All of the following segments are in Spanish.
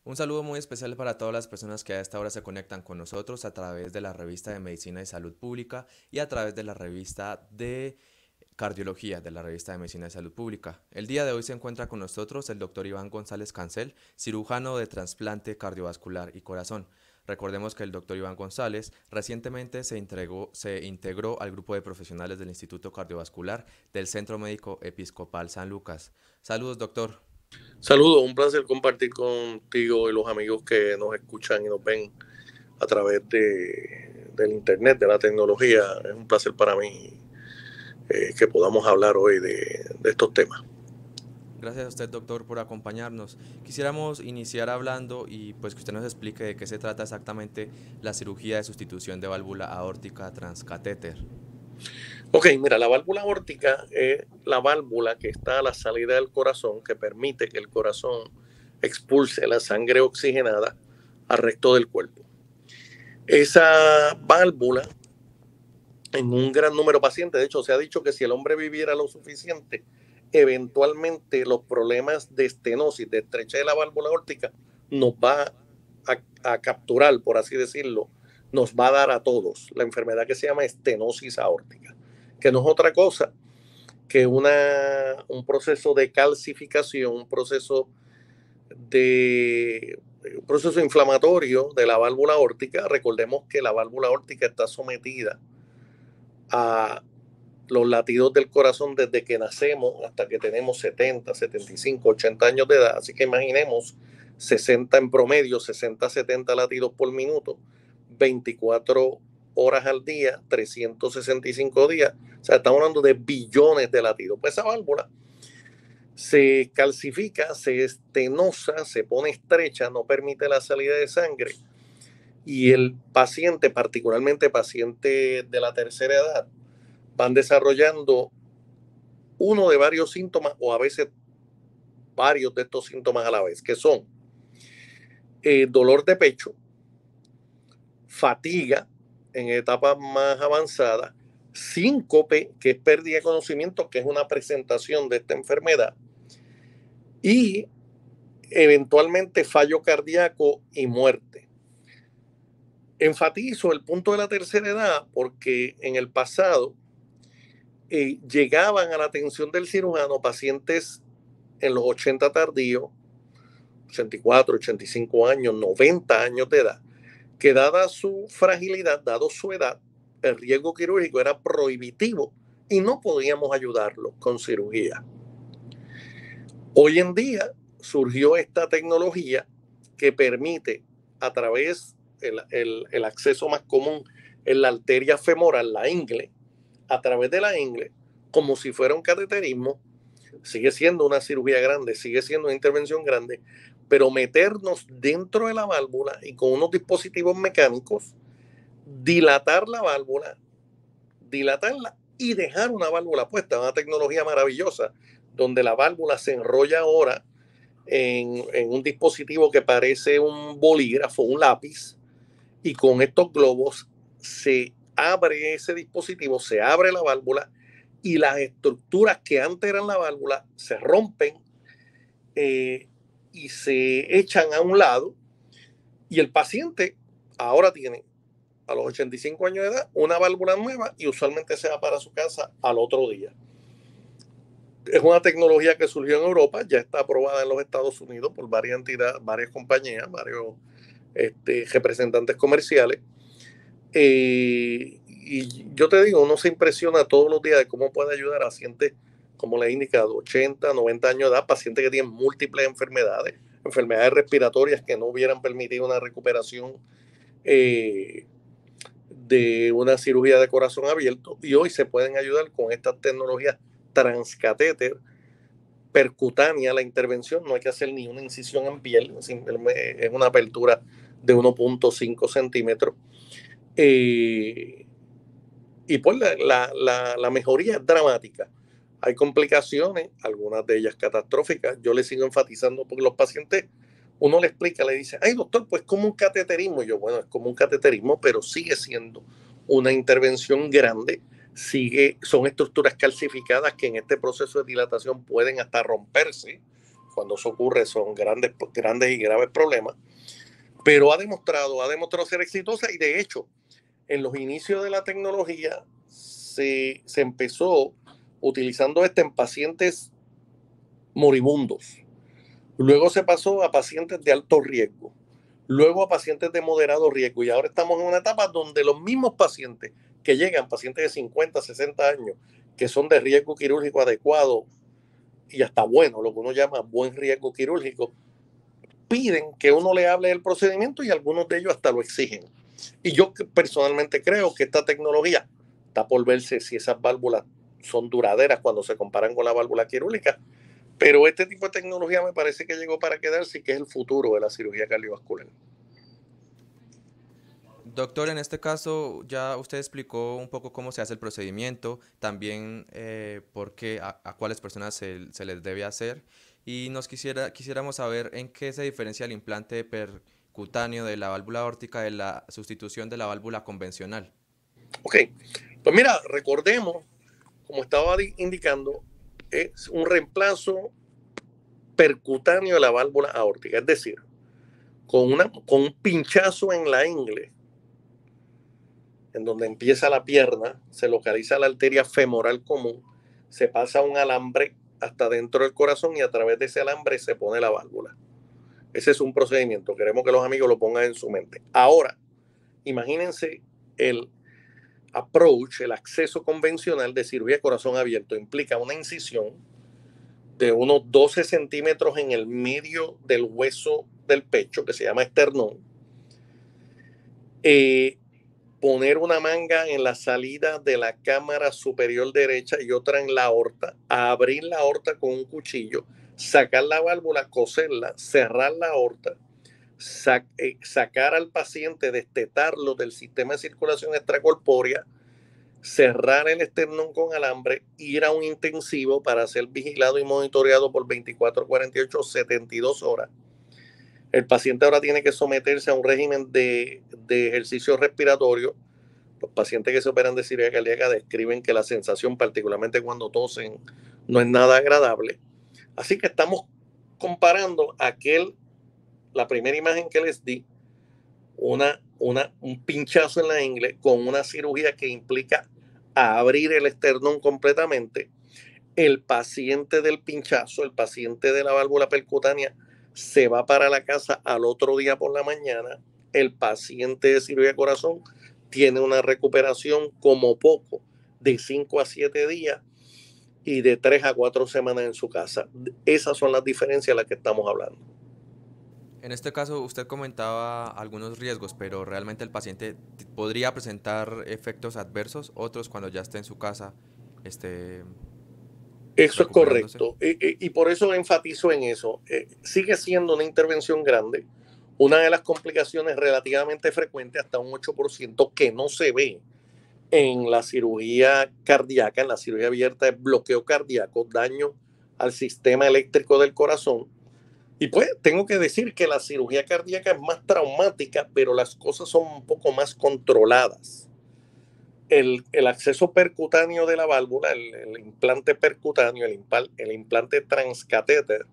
Un saludo muy especial para todas las personas que a esta hora se conectan con nosotros a través de la revista de Medicina y Salud Pública y a través de la revista de Cardiología de la revista de Medicina y Salud Pública. El día de hoy se encuentra con nosotros el doctor Iván González Cancel, cirujano de trasplante cardiovascular y corazón. Recordemos que el doctor Iván González recientemente se integró al grupo de profesionales del Instituto Cardiovascular del Centro Médico Episcopal San Lucas. Saludos, doctor. Saludos, un placer compartir contigo y los amigos que nos escuchan y nos ven a través del internet, de la tecnología. Es un placer para mí que podamos hablar hoy de estos temas. Gracias a usted, doctor, por acompañarnos. Quisiéramos iniciar hablando y pues que usted nos explique de qué se trata exactamente la cirugía de sustitución de válvula aórtica transcatéter. Ok, mira, la válvula aórtica es la válvula que está a la salida del corazón, que permite que el corazón expulse la sangre oxigenada al resto del cuerpo. Esa válvula, en un gran número de pacientes, de hecho se ha dicho que si el hombre viviera lo suficiente, eventualmente los problemas de estenosis, de estrechez de la válvula aórtica, nos va a capturar, por así decirlo, nos va a dar a todos la enfermedad que se llama estenosis aórtica, que no es otra cosa que un proceso de calcificación, un proceso inflamatorio de la válvula aórtica. Recordemos que la válvula aórtica está sometida a los latidos del corazón desde que nacemos hasta que tenemos 70, 75, 80 años de edad. Así que imaginemos 60 en promedio, 60, 70 latidos por minuto, 24 horas al día, 365 días. O sea, estamos hablando de billones de latidos. Pues esa válvula se calcifica, se estenosa, se pone estrecha, no permite la salida de sangre. Y el paciente, particularmente paciente de la tercera edad, van desarrollando uno de varios síntomas o a veces varios de estos síntomas a la vez, que son dolor de pecho, fatiga en etapas más avanzadas, síncope, que es pérdida de conocimiento, que es una presentación de esta enfermedad, y eventualmente fallo cardíaco y muerte. Enfatizo el punto de la tercera edad porque en el pasado llegaban a la atención del cirujano pacientes en los 80 tardíos, 84, 85 años, 90 años de edad, que dada su fragilidad, dado su edad, el riesgo quirúrgico era prohibitivo y no podíamos ayudarlo con cirugía. Hoy en día surgió esta tecnología que permite a través el acceso más común en la arteria femoral, la ingle, a través de la ingle, como si fuera un cateterismo. Sigue siendo una cirugía grande, sigue siendo una intervención grande, pero meternos dentro de la válvula y con unos dispositivos mecánicos, dilatar la válvula, dilatarla y dejar una válvula puesta, una tecnología maravillosa, donde la válvula se enrolla ahora en un dispositivo que parece un bolígrafo, un lápiz, y con estos globos se abre ese dispositivo, se abre la válvula y las estructuras que antes eran la válvula se rompen y se echan a un lado y el paciente ahora tiene a los 85 años de edad una válvula nueva y usualmente se va para su casa al otro día. Es una tecnología que surgió en Europa, ya está aprobada en los Estados Unidos por varias entidades, varias compañías, varios representantes comerciales. Y yo te digo, uno se impresiona todos los días de cómo puede ayudar a pacientes, como le he indicado, 80, 90 años de edad, pacientes que tienen múltiples enfermedades, enfermedades respiratorias que no hubieran permitido una recuperación de una cirugía de corazón abierto. Y hoy se pueden ayudar con estas tecnologías transcatéter, percutánea la intervención, no hay que hacer ni una incisión en piel, es una apertura de 1.5 centímetros. Y pues la mejoría es dramática. Hay complicaciones, algunas de ellas catastróficas. Yo le sigo enfatizando porque los pacientes, uno le explica, le dice, ay doctor, pues como un cateterismo. Y yo, bueno, es como un cateterismo, pero sigue siendo una intervención grande. Son estructuras calcificadas que en este proceso de dilatación pueden hasta romperse cuando eso ocurre son grandes y graves problemas, pero ha demostrado ser exitosa y de hecho en los inicios de la tecnología se empezó utilizando en pacientes moribundos. Luego se pasó a pacientes de alto riesgo. Luego a pacientes de moderado riesgo. Y ahora estamos en una etapa donde los mismos pacientes que llegan, pacientes de 50, 60 años, que son de riesgo quirúrgico adecuado y hasta bueno, lo que uno llama buen riesgo quirúrgico, piden que uno le hable del procedimiento y algunos de ellos hasta lo exigen. Y yo personalmente creo que esta tecnología está por verse si esas válvulas son duraderas cuando se comparan con la válvula quirúrgica, pero este tipo de tecnología me parece que llegó para quedarse y que es el futuro de la cirugía cardiovascular. Doctor, en este caso ya usted explicó un poco cómo se hace el procedimiento, también por qué, a cuáles personas se les debe hacer y quisiéramos saber en qué se diferencia el implante percutáneo de la válvula aórtica de la sustitución de la válvula convencional. Ok, pues mira, recordemos, como estaba indicando, es un reemplazo percutáneo de la válvula aórtica, es decir, con un pinchazo en la ingle, en donde empieza la pierna, se localiza la arteria femoral común, se pasa un alambre hasta dentro del corazón y a través de ese alambre se pone la válvula. Ese es un procedimiento, queremos que los amigos lo pongan en su mente. Ahora, imagínense el approach, el acceso convencional de cirugía de corazón abierto. Implica una incisión de unos 12 centímetros en el medio del hueso del pecho, que se llama esternón. Poner una manga en la salida de la cámara superior derecha y otra en la aorta, abrir la aorta con un cuchillo, sacar la válvula, coserla, cerrar la aorta, sacar al paciente, destetarlo del sistema de circulación extracorpórea, cerrar el esternón con alambre, ir a un intensivo para ser vigilado y monitoreado por 24, 48, 72 horas. El paciente ahora tiene que someterse a un régimen de ejercicio respiratorio. Los pacientes que se operan de cirugía cardíaca describen que la sensación, particularmente cuando tosen, no es nada agradable. Así que estamos comparando la primera imagen que les di, un pinchazo en la ingle con una cirugía que implica abrir el esternón completamente. El paciente del pinchazo, el paciente de la válvula percutánea, se va para la casa al otro día por la mañana. El paciente de cirugía de corazón tiene una recuperación como poco de 5 a 7 días y de 3 a 4 semanas en su casa. Esas son las diferencias de las que estamos hablando. En este caso, usted comentaba algunos riesgos, pero realmente el paciente podría presentar efectos adversos, otros cuando ya esté en su casa, esté Eso es recuperándose. correcto. Y por eso enfatizo en eso. Sigue siendo una intervención grande. Una de las complicaciones relativamente frecuentes, hasta un 8%, que no se ve en la cirugía cardíaca, en la cirugía abierta, es bloqueo cardíaco, daño al sistema eléctrico del corazón. Y pues tengo que decir que la cirugía cardíaca es más traumática, pero las cosas son un poco más controladas. El acceso percutáneo de la válvula, el implante percutáneo, el implante transcatéter,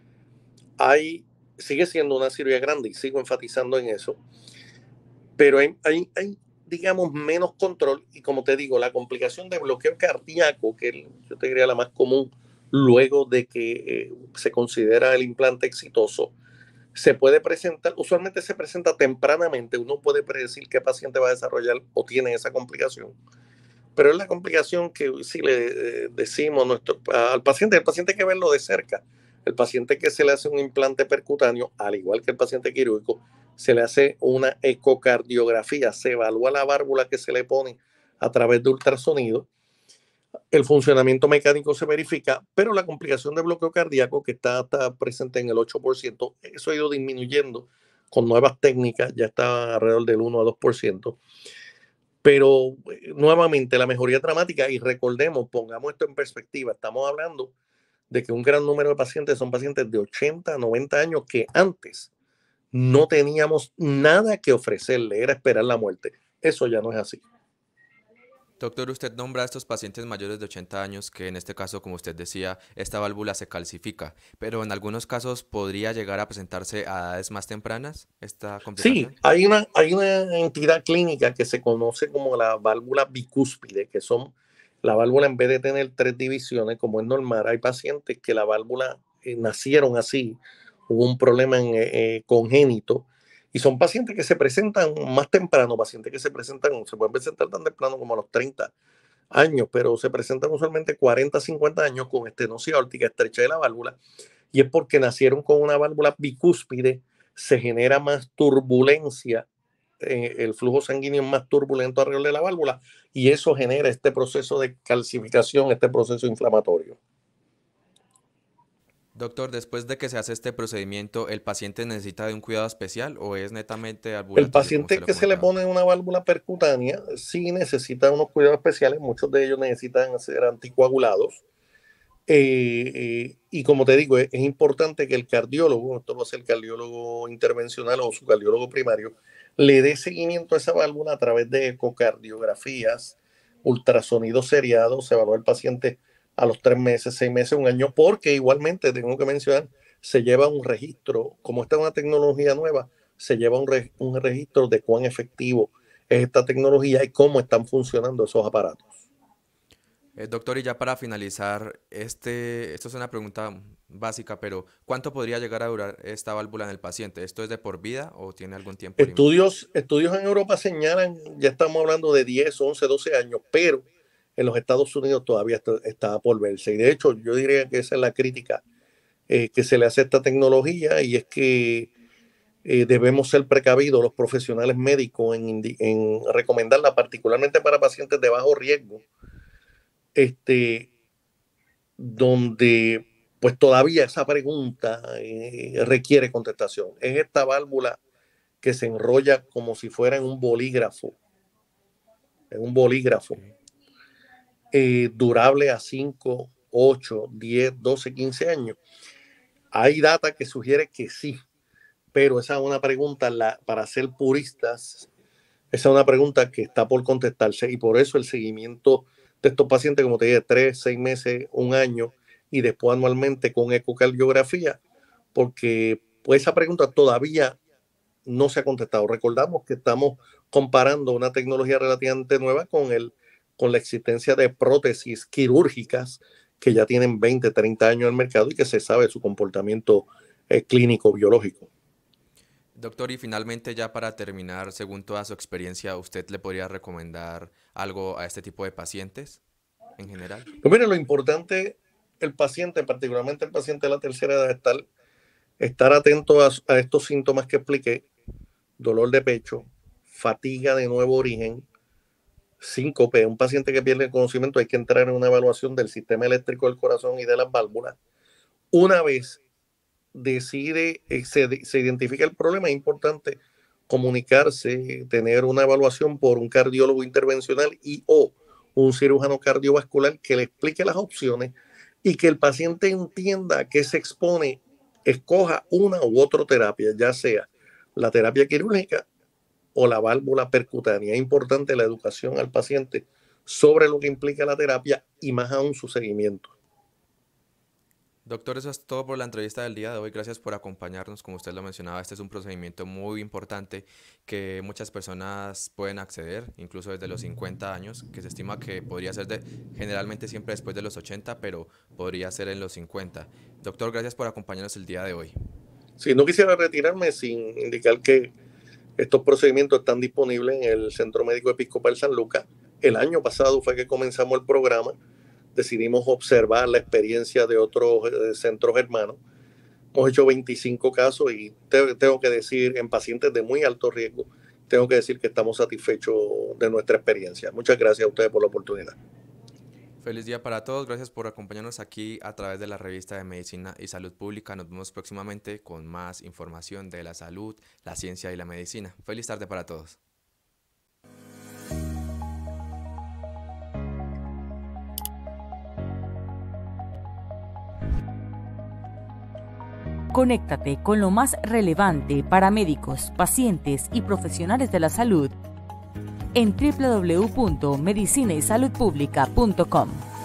sigue siendo una cirugía grande y sigo enfatizando en eso, pero hay, digamos, menos control y como te digo, la complicación de bloqueo cardíaco, que yo te diría la más común luego de que se considera el implante exitoso, se puede presentar, usualmente se presenta tempranamente, uno puede predecir qué paciente va a desarrollar o tiene esa complicación, pero es la complicación que si le decimos al paciente, el paciente hay que verlo de cerca. El paciente que se le hace un implante percutáneo, al igual que el paciente quirúrgico, se le hace una ecocardiografía, se evalúa la válvula que se le pone a través de ultrasonido, el funcionamiento mecánico se verifica, pero la complicación de bloqueo cardíaco, que está presente en el 8%, eso ha ido disminuyendo con nuevas técnicas, ya está alrededor del 1 a 2%. Pero nuevamente la mejoría dramática, y recordemos, pongamos esto en perspectiva, estamos hablando de que un gran número de pacientes son pacientes de 80 a 90 años que antes no teníamos nada que ofrecerle, era esperar la muerte. Eso ya no es así. Doctor, usted nombra a estos pacientes mayores de 80 años que en este caso, como usted decía, esta válvula se calcifica, pero en algunos casos podría llegar a presentarse a edades más tempranas esta Sí, complicación. hay una entidad clínica que se conoce como la válvula bicúspide, que son la válvula en vez de tener tres divisiones, como es normal, hay pacientes que la válvula nacieron así, hubo un problema congénito, y son pacientes que se presentan más temprano, pacientes que se pueden presentar tan temprano como a los 30 años, pero se presentan usualmente 40, 50 años con estenosis aórtica, estrecha de la válvula, y es porque nacieron con una válvula bicúspide, se genera más turbulencia, el flujo sanguíneo es más turbulento alrededor de la válvula, y eso genera este proceso de calcificación, este proceso inflamatorio. Doctor, después de que se hace este procedimiento, ¿el paciente necesita de un cuidado especial o es netamente El ambulatorio, como usted paciente lo que se le comentaba? pone una válvula percutánea sí necesita unos cuidados especiales, muchos de ellos necesitan ser anticoagulados. Y como te digo, es importante que el cardiólogo, esto va a ser el cardiólogo intervencional o su cardiólogo primario, le dé seguimiento a esa válvula a través de ecocardiografías, ultrasonidos seriados, se evalúa el paciente a los 3 meses, 6 meses, un año, porque igualmente tengo que mencionar, se lleva un registro, como esta es una tecnología nueva, se lleva un registro de cuán efectivo es esta tecnología y cómo están funcionando esos aparatos. Doctor, y ya para finalizar, esto es una pregunta básica, pero ¿cuánto podría llegar a durar esta válvula en el paciente? ¿Esto es de por vida o tiene algún tiempo límite? Estudios en Europa señalan, ya estamos hablando de 10, 11, 12 años, pero en los Estados Unidos todavía está por verse. Y de hecho, yo diría que esa es la crítica que se le hace a esta tecnología, y es que debemos ser precavidos los profesionales médicos en recomendarla, particularmente para pacientes de bajo riesgo, este, donde pues todavía esa pregunta requiere contestación. ¿Es esta válvula que se enrolla como si fuera en un bolígrafo, Ok. durable a 5, 8, 10, 12, 15 años? Hay data que sugiere que sí, pero esa es una pregunta, para ser puristas, esa es una pregunta que está por contestarse, y por eso el seguimiento de estos pacientes, como te dije, 3, 6 meses, un año, y después anualmente con ecocardiografía, porque pues esa pregunta todavía no se ha contestado. Recordamos que estamos comparando una tecnología relativamente nueva con la existencia de prótesis quirúrgicas que ya tienen 20, 30 años en el mercado y que se sabe su comportamiento clínico biológico. Doctor, y finalmente ya para terminar, según toda su experiencia, ¿usted le podría recomendar algo a este tipo de pacientes en general? Pues mire, lo importante, el paciente, particularmente el paciente de la tercera edad, estar atento a estos síntomas que expliqué: dolor de pecho, fatiga de nuevo origen, síncope. Un paciente que pierde el conocimiento, hay que entrar en una evaluación del sistema eléctrico del corazón y de las válvulas. Una vez se identifica el problema, es importante comunicarse, tener una evaluación por un cardiólogo intervencional y o un cirujano cardiovascular que le explique las opciones y que el paciente entienda a qué se expone, escoja una u otra terapia, ya sea la terapia quirúrgica o la válvula percutánea. Es importante la educación al paciente sobre lo que implica la terapia y más aún su seguimiento. Doctor, eso es todo por la entrevista del día de hoy. Gracias por acompañarnos. Como usted lo mencionaba, este es un procedimiento muy importante que muchas personas pueden acceder, incluso desde los 50 años, que se estima que podría ser generalmente siempre después de los 80, pero podría ser en los 50. Doctor, gracias por acompañarnos el día de hoy. Si no quisiera retirarme sin indicar que estos procedimientos están disponibles en el Centro Médico Episcopal San Lucas. El año pasado fue que comenzamos el programa. Decidimos observar la experiencia de otros centros hermanos. Hemos hecho 25 casos y tengo que decir, en pacientes de muy alto riesgo, tengo que decir que estamos satisfechos de nuestra experiencia. Muchas gracias a ustedes por la oportunidad. Feliz día para todos. Gracias por acompañarnos aquí a través de la revista de Medicina y Salud Pública. Nos vemos próximamente con más información de la salud, la ciencia y la medicina. Feliz tarde para todos. Conéctate con lo más relevante para médicos, pacientes y profesionales de la salud en www.medicinaysaludpublica.com.